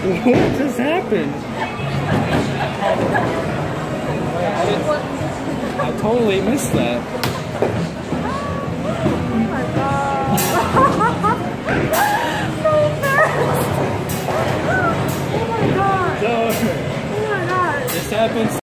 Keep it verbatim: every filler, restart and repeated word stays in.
What just happened? I totally missed that. Oh my god. So fast. Oh my god. So, oh my god. this happens.